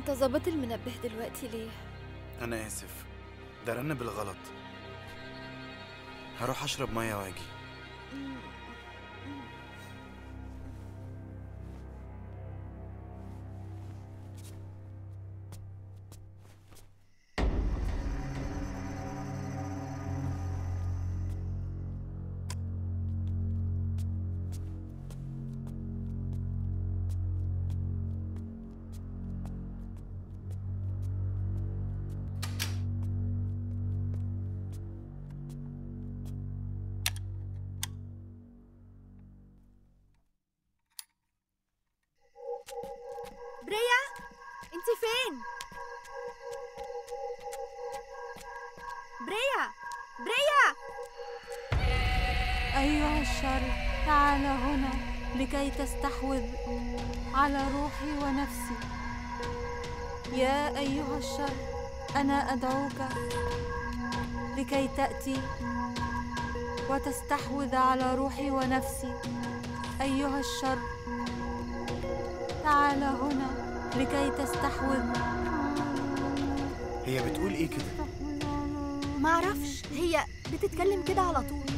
انت ظابط المنبه دلوقتي ليه؟ انا اسف، ده رن بالغلط. هروح اشرب ميه واجي. بريا، انت فين؟ بريا، بريا! أيها الشر، تعال هنا لكي تستحوذ على روحي ونفسي. يا أيها الشر، أنا أدعوك لكي تأتي وتستحوذ على روحي ونفسي. أيها الشر، تعال هنا لكي تستحوذ. هي بتقول ايه كده؟ معرفش، هي بتتكلم كده على طول.